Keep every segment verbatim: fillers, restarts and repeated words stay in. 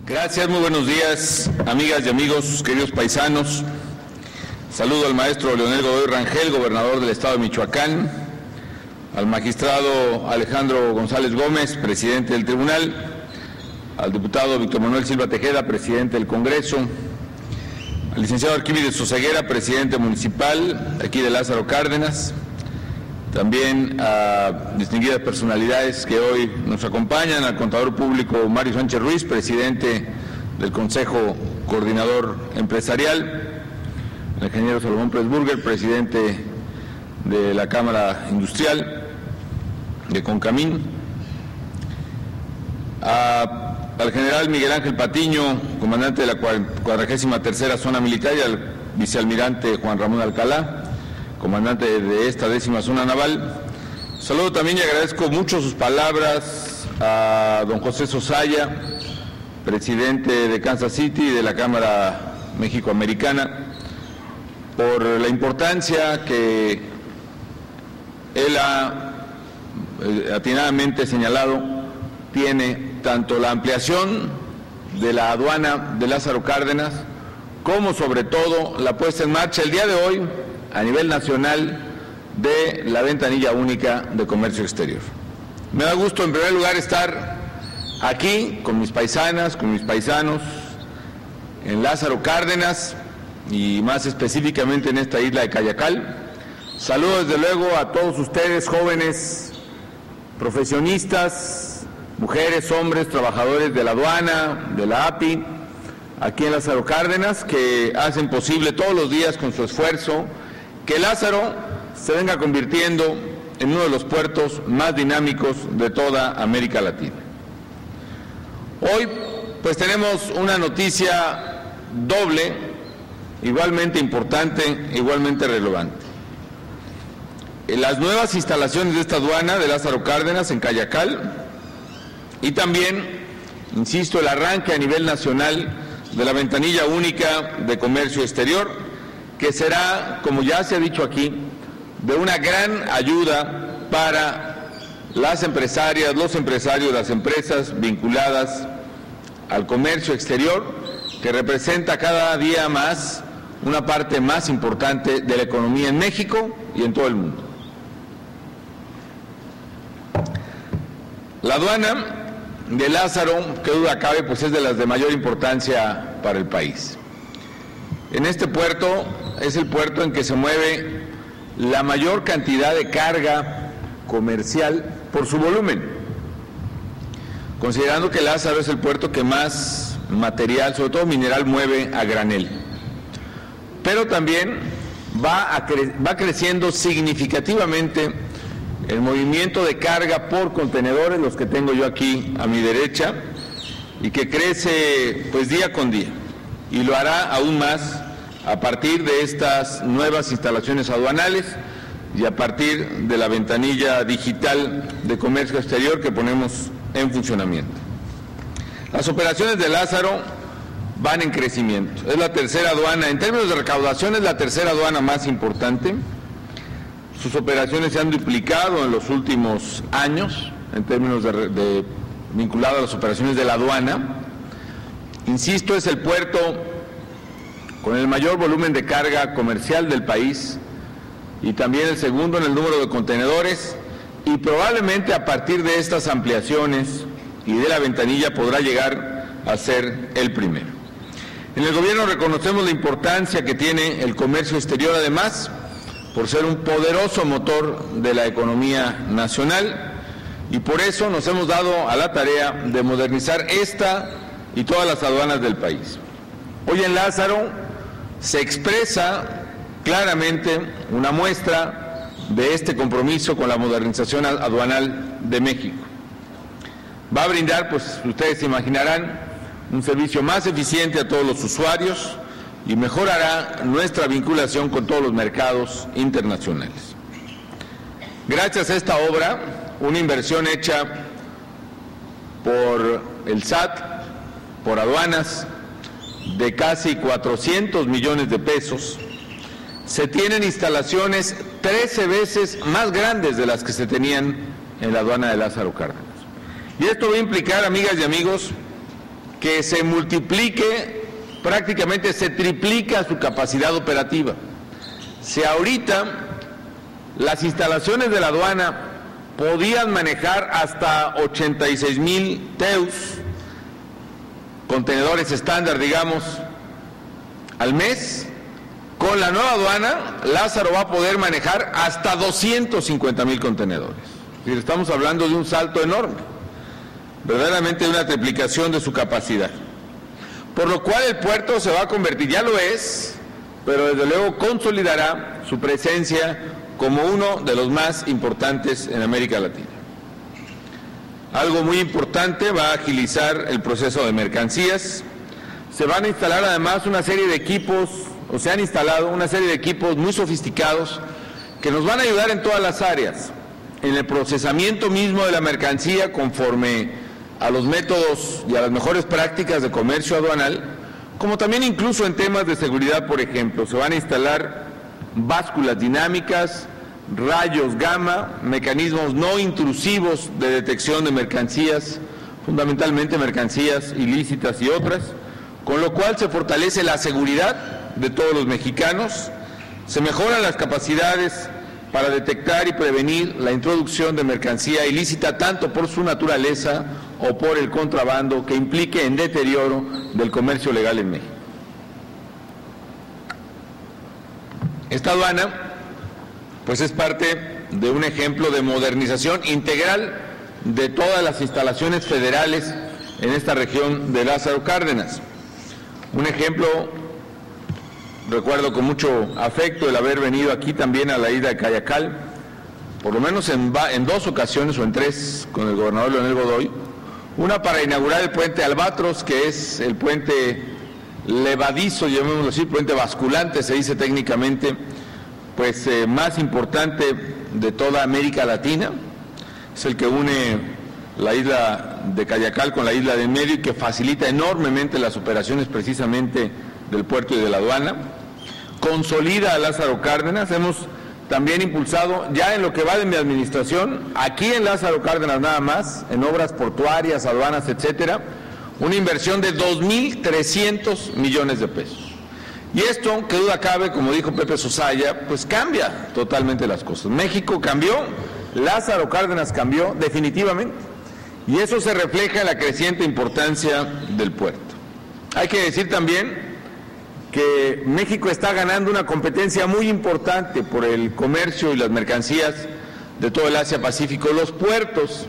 Gracias, muy buenos días, amigas y amigos, queridos paisanos. Saludo al maestro Leonel Godoy Rangel, gobernador del estado de Michoacán, al magistrado Alejandro González Gómez, presidente del tribunal, al diputado Víctor Manuel Silva Tejeda, presidente del Congreso, al licenciado Arquímedes Oseguera, presidente municipal aquí de Lázaro Cárdenas, también a distinguidas personalidades que hoy nos acompañan, al contador público Mario Sánchez Ruiz, presidente del Consejo Coordinador Empresarial, al ingeniero Salomón Presburger, presidente de la Cámara Industrial de Concamín, a, al general Miguel Ángel Patiño, comandante de la cuadragésima tercera Zona Militar, y al vicealmirante Juan Ramón Alcalá, comandante de esta décima zona naval. Saludo también y agradezco mucho sus palabras a don José Sosaya, presidente de Kansas City y de la Cámara México-Americana, por la importancia que él ha eh, atinadamente señalado tiene tanto la ampliación de la aduana de Lázaro Cárdenas como sobre todo la puesta en marcha el día de hoy a nivel nacional de la ventanilla única de comercio exterior. Me da gusto en primer lugar estar aquí con mis paisanas, con mis paisanos en Lázaro Cárdenas y más específicamente en esta isla de Cayacal. Saludo desde luego a todos ustedes, jóvenes, profesionistas, mujeres, hombres, trabajadores de la aduana, de la A P I, aquí en Lázaro Cárdenas, que hacen posible todos los días con su esfuerzo que Lázaro se venga convirtiendo en uno de los puertos más dinámicos de toda América Latina. Hoy, pues tenemos una noticia doble, igualmente importante, igualmente relevante. Las nuevas instalaciones de esta aduana de Lázaro Cárdenas en Cayacal y también, insisto, el arranque a nivel nacional de la ventanilla única de comercio exterior, que será, como ya se ha dicho aquí, de una gran ayuda para las empresarias, los empresarios, las empresas vinculadas al comercio exterior, que representa cada día más una parte más importante de la economía en México y en todo el mundo. La aduana de Lázaro, que duda cabe, pues es de las de mayor importancia para el país. En este puerto es el puerto en que se mueve la mayor cantidad de carga comercial por su volumen, considerando que Lázaro es el puerto que más material, sobre todo mineral, mueve a granel. Pero también va, a cre- va creciendo significativamente el movimiento de carga por contenedores, los que tengo yo aquí a mi derecha, y que crece pues día con día, y lo hará aún más a partir de estas nuevas instalaciones aduanales y a partir de la ventanilla digital de comercio exterior que ponemos en funcionamiento. Las operaciones de Lázaro van en crecimiento. Es la tercera aduana, en términos de recaudación es la tercera aduana más importante. Sus operaciones se han duplicado en los últimos años en términos de, de vinculado a las operaciones de la aduana. Insisto, es el puerto con el mayor volumen de carga comercial del país y también el segundo en el número de contenedores, y probablemente a partir de estas ampliaciones y de la ventanilla podrá llegar a ser el primero. En el gobierno reconocemos la importancia que tiene el comercio exterior, además, por ser un poderoso motor de la economía nacional, y por eso nos hemos dado a la tarea de modernizar esta y todas las aduanas del país. Hoy en Lázaro se expresa claramente una muestra de este compromiso con la modernización aduanal de México. Va a brindar, pues ustedes se imaginarán, un servicio más eficiente a todos los usuarios y mejorará nuestra vinculación con todos los mercados internacionales. Gracias a esta obra, una inversión hecha por el S A T, por aduanas, de casi cuatrocientos millones de pesos, se tienen instalaciones trece veces más grandes de las que se tenían en la aduana de Lázaro Cárdenas. Y esto va a implicar, amigas y amigos, que se multiplique, prácticamente se triplica su capacidad operativa. Si ahorita las instalaciones de la aduana podían manejar hasta ochenta y seis mil T E Us, contenedores estándar, digamos, al mes, con la nueva aduana, Lázaro va a poder manejar hasta doscientos cincuenta mil contenedores. Es decir, estamos hablando de un salto enorme, verdaderamente de una triplicación de su capacidad. Por lo cual el puerto se va a convertir, ya lo es, pero desde luego consolidará su presencia como uno de los más importantes en América Latina. Algo muy importante, va a agilizar el proceso de mercancías. Se van a instalar además una serie de equipos, o se han instalado una serie de equipos muy sofisticados que nos van a ayudar en todas las áreas, en el procesamiento mismo de la mercancía conforme a los métodos y a las mejores prácticas de comercio aduanal, como también incluso en temas de seguridad, por ejemplo. Se van a instalar básculas dinámicas, rayos gamma, mecanismos no intrusivos de detección de mercancías, fundamentalmente mercancías ilícitas y otras, con lo cual se fortalece la seguridad de todos los mexicanos, se mejoran las capacidades para detectar y prevenir la introducción de mercancía ilícita, tanto por su naturaleza o por el contrabando que implique en deterioro del comercio legal en México. Esta aduana, pues es parte de un ejemplo de modernización integral de todas las instalaciones federales en esta región de Lázaro Cárdenas. Un ejemplo, recuerdo con mucho afecto el haber venido aquí también a la isla de Cayacal, por lo menos en, en dos ocasiones o en tres con el gobernador Leonel Godoy, una para inaugurar el puente Albatros, que es el puente levadizo, llamémoslo así, puente basculante, se dice técnicamente, pues eh, más importante de toda América Latina. Es el que une la isla de Cayacal con la isla de Medio y que facilita enormemente las operaciones precisamente del puerto y de la aduana. Consolida a Lázaro Cárdenas. Hemos también impulsado, ya en lo que va de mi administración, aquí en Lázaro Cárdenas nada más, en obras portuarias, aduanas, etcétera, una inversión de dos mil trescientos millones de pesos. Y esto, que duda cabe, como dijo Pepe Sosaya, pues cambia totalmente las cosas. México cambió, Lázaro Cárdenas cambió definitivamente, y eso se refleja en la creciente importancia del puerto. Hay que decir también que México está ganando una competencia muy importante por el comercio y las mercancías de todo el Asia-Pacífico. Los puertos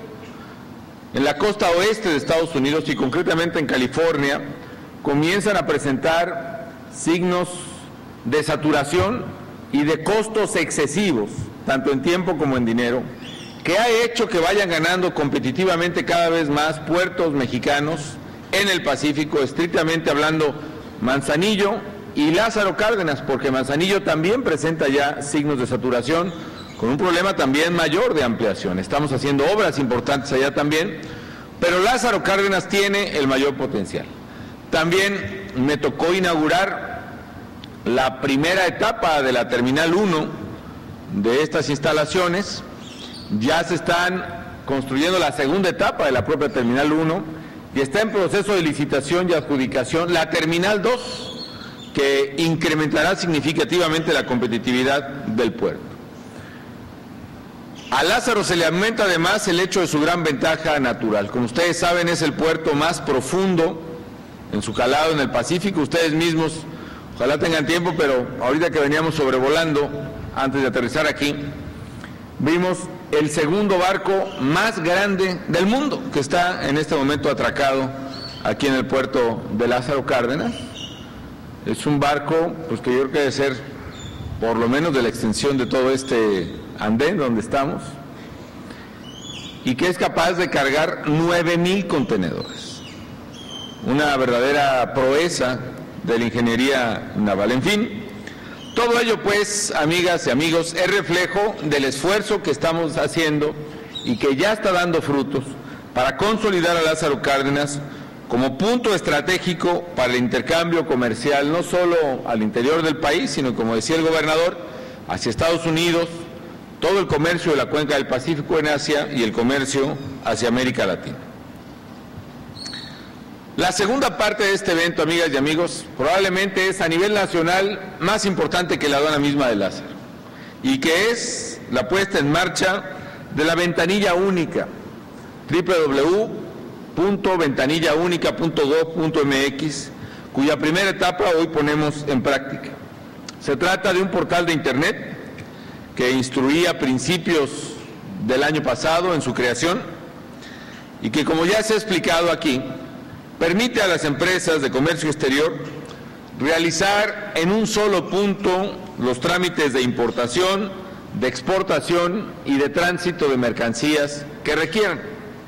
en la costa oeste de Estados Unidos y concretamente en California comienzan a presentar signos de saturación y de costos excesivos, tanto en tiempo como en dinero, que ha hecho que vayan ganando competitivamente cada vez más puertos mexicanos en el Pacífico, estrictamente hablando Manzanillo y Lázaro Cárdenas, porque Manzanillo también presenta ya signos de saturación, con un problema también mayor de ampliación. Estamos haciendo obras importantes allá también, pero Lázaro Cárdenas tiene el mayor potencial. También me tocó inaugurar la primera etapa de la Terminal uno de estas instalaciones. Ya se están construyendo la segunda etapa de la propia Terminal uno y está en proceso de licitación y adjudicación la Terminal dos, que incrementará significativamente la competitividad del puerto. A Lázaro se le aumenta además el hecho de su gran ventaja natural. Como ustedes saben, es el puerto más profundo en su calado en el Pacífico. Ustedes mismos, ojalá tengan tiempo, pero ahorita que veníamos sobrevolando, antes de aterrizar aquí, vimos el segundo barco más grande del mundo, que está en este momento atracado aquí en el puerto de Lázaro Cárdenas. Es un barco, pues que yo creo que debe ser por lo menos de la extensión de todo este andén donde estamos, y que es capaz de cargar nueve mil contenedores. Una verdadera proeza de la ingeniería naval. En fin, todo ello, pues, amigas y amigos, es reflejo del esfuerzo que estamos haciendo y que ya está dando frutos para consolidar a Lázaro Cárdenas como punto estratégico para el intercambio comercial, no solo al interior del país, sino, como decía el gobernador, hacia Estados Unidos, todo el comercio de la cuenca del Pacífico en Asia y el comercio hacia América Latina. La segunda parte de este evento, amigas y amigos, probablemente es a nivel nacional más importante que la aduana misma de Lázaro, y que es la puesta en marcha de la ventanilla única, doble u doble u doble u punto ventanilla única punto gob punto eme equis, cuya primera etapa hoy ponemos en práctica. Se trata de un portal de Internet que instruía a principios del año pasado en su creación y que, como ya se ha explicado aquí, permite a las empresas de comercio exterior realizar en un solo punto los trámites de importación, de exportación y de tránsito de mercancías que requieran.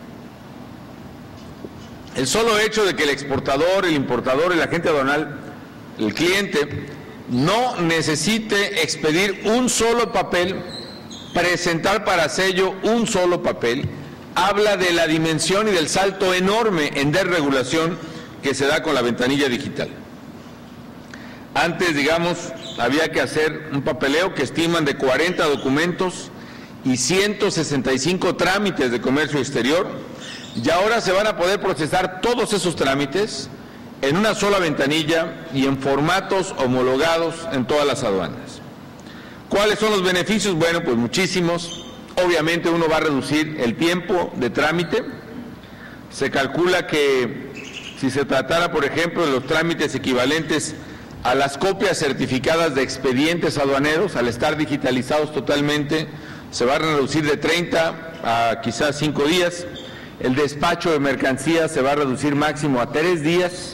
El solo hecho de que el exportador, el importador, el agente aduanal, el cliente, no necesite expedir un solo papel, presentar para sello un solo papel, habla de la dimensión y del salto enorme en desregulación que se da con la ventanilla digital. Antes, digamos, había que hacer un papeleo que estiman de cuarenta documentos y ciento sesenta y cinco trámites de comercio exterior, y ahora se van a poder procesar todos esos trámites en una sola ventanilla y en formatos homologados en todas las aduanas. ¿Cuáles son los beneficios? Bueno, pues muchísimos. Obviamente uno va a reducir el tiempo de trámite. Se calcula que si se tratara, por ejemplo, de los trámites equivalentes a las copias certificadas de expedientes aduaneros, al estar digitalizados totalmente, se va a reducir de treinta a quizás cinco días. El despacho de mercancías se va a reducir máximo a tres días.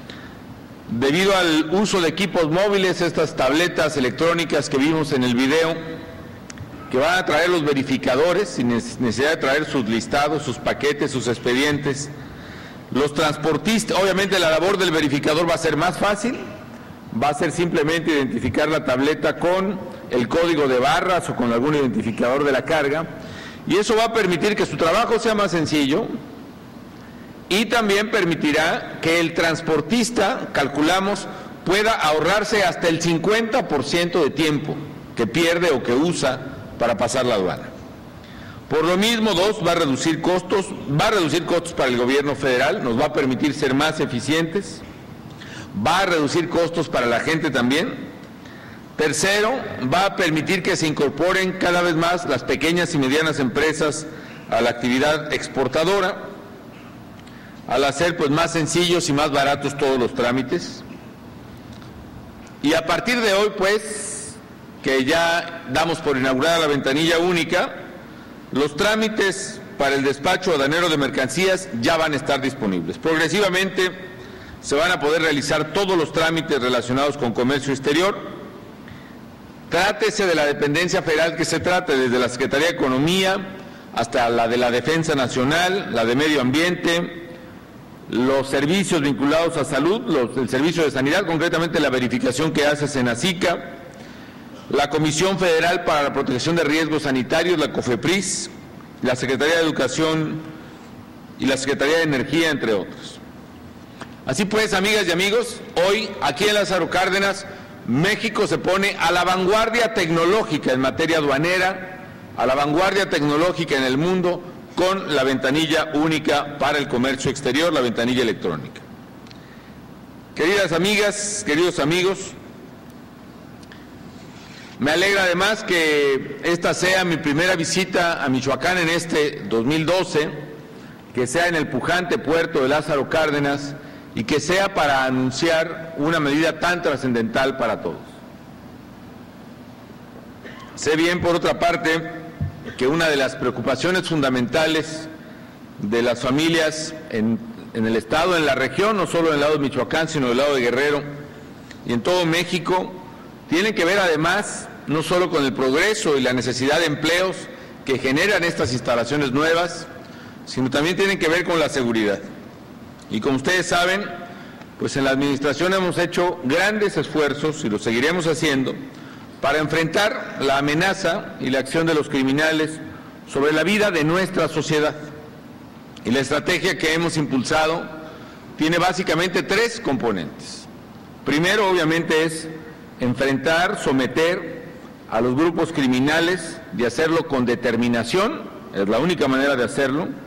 Debido al uso de equipos móviles, estas tabletas electrónicas que vimos en el video, que van a traer los verificadores sin necesidad de traer sus listados, sus paquetes, sus expedientes. Los transportistas, obviamente la labor del verificador va a ser más fácil, va a ser simplemente identificar la tableta con el código de barras o con algún identificador de la carga, y eso va a permitir que su trabajo sea más sencillo y también permitirá que el transportista, calculamos, pueda ahorrarse hasta el cincuenta por ciento de tiempo que pierde o que usa para pasar la aduana. Por lo mismo, dos, va a reducir costos, va a reducir costos para el gobierno federal, nos va a permitir ser más eficientes, va a reducir costos para la gente también. Tercero, va a permitir que se incorporen cada vez más las pequeñas y medianas empresas a la actividad exportadora, al hacer pues más sencillos y más baratos todos los trámites. Y a partir de hoy, pues, que ya damos por inaugurada la ventanilla única, los trámites para el despacho aduanero de mercancías ya van a estar disponibles. Progresivamente se van a poder realizar todos los trámites relacionados con comercio exterior. Trátese de la dependencia federal que se trate, desde la Secretaría de Economía hasta la de la Defensa Nacional, la de Medio Ambiente, los servicios vinculados a salud, los, el servicio de sanidad, concretamente la verificación que hace Senacica, la Comisión Federal para la Protección de Riesgos Sanitarios, la COFEPRIS, la Secretaría de Educación y la Secretaría de Energía, entre otros. Así pues, amigas y amigos, hoy aquí en Lázaro Cárdenas, México se pone a la vanguardia tecnológica en materia aduanera, a la vanguardia tecnológica en el mundo, con la ventanilla única para el comercio exterior, la ventanilla electrónica. Queridas amigas, queridos amigos, me alegra además que esta sea mi primera visita a Michoacán en este dos mil doce, que sea en el pujante puerto de Lázaro Cárdenas y que sea para anunciar una medida tan trascendental para todos. Sé bien, por otra parte, que una de las preocupaciones fundamentales de las familias en, en el estado, en la región, no solo en el lado de Michoacán, sino del lado de Guerrero y en todo México, tiene que ver además no solo con el progreso y la necesidad de empleos que generan estas instalaciones nuevas, sino también tienen que ver con la seguridad. Y como ustedes saben, pues en la administración hemos hecho grandes esfuerzos, y lo seguiremos haciendo, para enfrentar la amenaza y la acción de los criminales sobre la vida de nuestra sociedad. Y la estrategia que hemos impulsado tiene básicamente tres componentes. Primero, obviamente, es enfrentar, someter a los grupos criminales y hacerlo con determinación, es la única manera de hacerlo,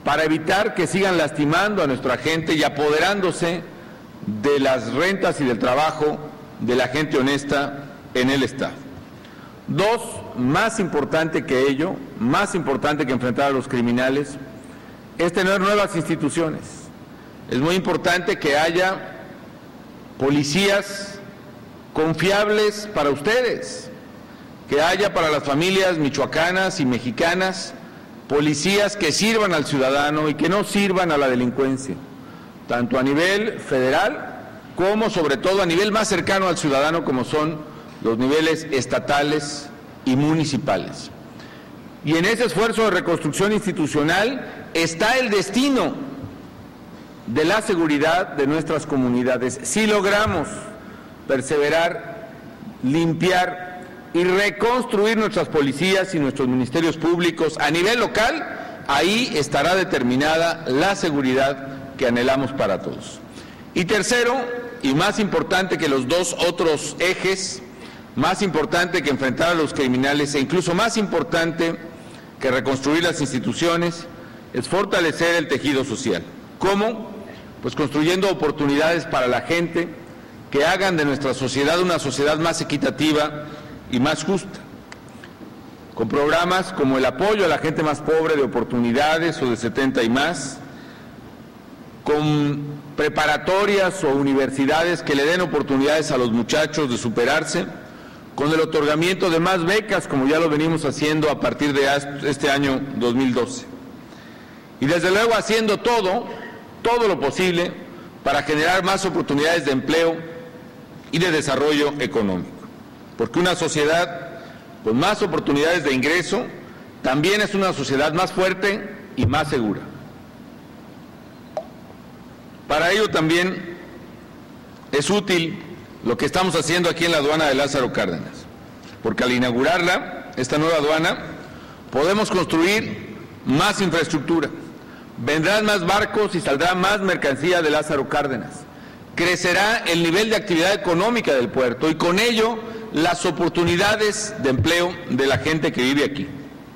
para evitar que sigan lastimando a nuestra gente y apoderándose de las rentas y del trabajo de la gente honesta en el Estado. Dos, más importante que ello, más importante que enfrentar a los criminales, es tener nuevas instituciones. Es muy importante que haya policías confiables para ustedes, que haya para las familias michoacanas y mexicanas policías que sirvan al ciudadano y que no sirvan a la delincuencia, tanto a nivel federal como sobre todo a nivel más cercano al ciudadano, como son los niveles estatales y municipales. Y en ese esfuerzo de reconstrucción institucional está el destino de la seguridad de nuestras comunidades. Si logramos perseverar, limpiar y reconstruir nuestras policías y nuestros ministerios públicos a nivel local, ahí estará determinada la seguridad que anhelamos para todos. Y tercero, y más importante que los dos otros ejes, más importante que enfrentar a los criminales e incluso más importante que reconstruir las instituciones, es fortalecer el tejido social. ¿Cómo? Pues construyendo oportunidades para la gente que hagan de nuestra sociedad una sociedad más equitativa y más justa, con programas como el apoyo a la gente más pobre de oportunidades o de setenta y más, con preparatorias o universidades que le den oportunidades a los muchachos de superarse, con el otorgamiento de más becas, como ya lo venimos haciendo a partir de este año dos mil doce. Y desde luego haciendo todo, todo lo posible para generar más oportunidades de empleo y de desarrollo económico. Porque una sociedad con más oportunidades de ingreso también es una sociedad más fuerte y más segura. Para ello también es útil lo que estamos haciendo aquí en la aduana de Lázaro Cárdenas, porque al inaugurarla, esta nueva aduana, podemos construir más infraestructura, vendrán más barcos y saldrá más mercancía de Lázaro Cárdenas, crecerá el nivel de actividad económica del puerto y con ello las oportunidades de empleo de la gente que vive aquí.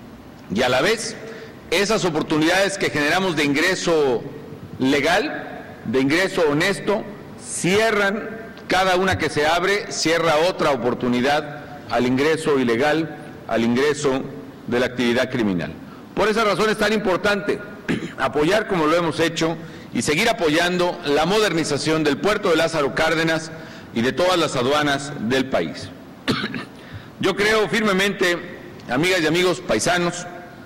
Y a la vez, esas oportunidades que generamos de ingreso legal, de ingreso honesto, cierran, cada una que se abre, cierra otra oportunidad al ingreso ilegal, al ingreso de la actividad criminal. Por esa razón es tan importante apoyar, como lo hemos hecho, y seguir apoyando la modernización del puerto de Lázaro Cárdenas y de todas las aduanas del país. Yo creo firmemente, amigas y amigos paisanos,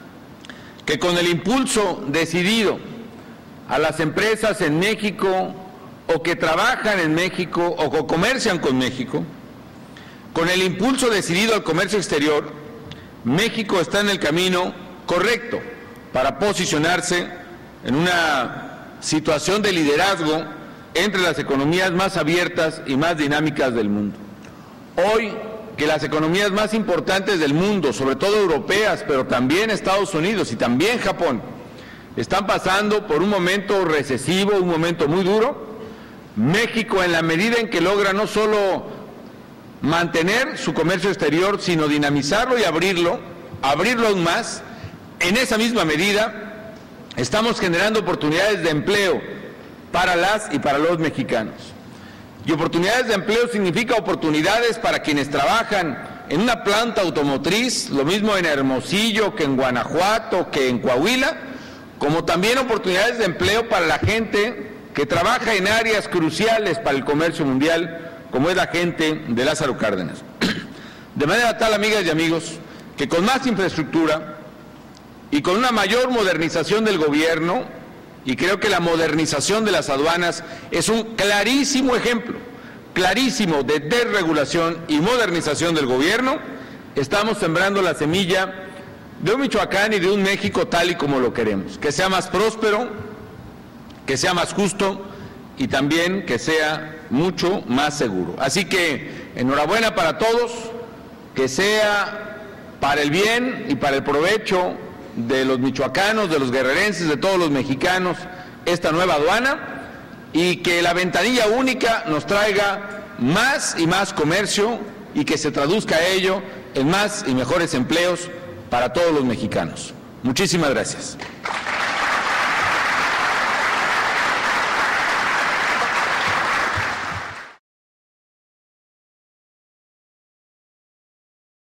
que con el impulso decidido a las empresas en México o que trabajan en México o que comercian con México, con el impulso decidido al comercio exterior, México está en el camino correcto para posicionarse en una situación de liderazgo entre las economías más abiertas y más dinámicas del mundo. Hoy, que las economías más importantes del mundo, sobre todo europeas, pero también Estados Unidos y también Japón, están pasando por un momento recesivo, un momento muy duro, México, en la medida en que logra no solo mantener su comercio exterior, sino dinamizarlo y abrirlo, abrirlo aún más, en esa misma medida estamos generando oportunidades de empleo para las y para los mexicanos. Y oportunidades de empleo significa oportunidades para quienes trabajan en una planta automotriz, lo mismo en Hermosillo que en Guanajuato, que en Coahuila, como también oportunidades de empleo para la gente que trabaja en áreas cruciales para el comercio mundial, como es la gente de Lázaro Cárdenas. De manera tal, amigas y amigos, que con más infraestructura y con una mayor modernización del gobierno, y creo que la modernización de las aduanas es un clarísimo ejemplo, clarísimo de desregulación y modernización del gobierno, estamos sembrando la semilla de un Michoacán y de un México tal y como lo queremos, que sea más próspero, que sea más justo y también que sea mucho más seguro. Así que enhorabuena para todos, que sea para el bien y para el provecho de los michoacanos, de los guerrerenses, de todos los mexicanos, esta nueva aduana, y que la ventanilla única nos traiga más y más comercio y que se traduzca ello en más y mejores empleos para todos los mexicanos. Muchísimas gracias.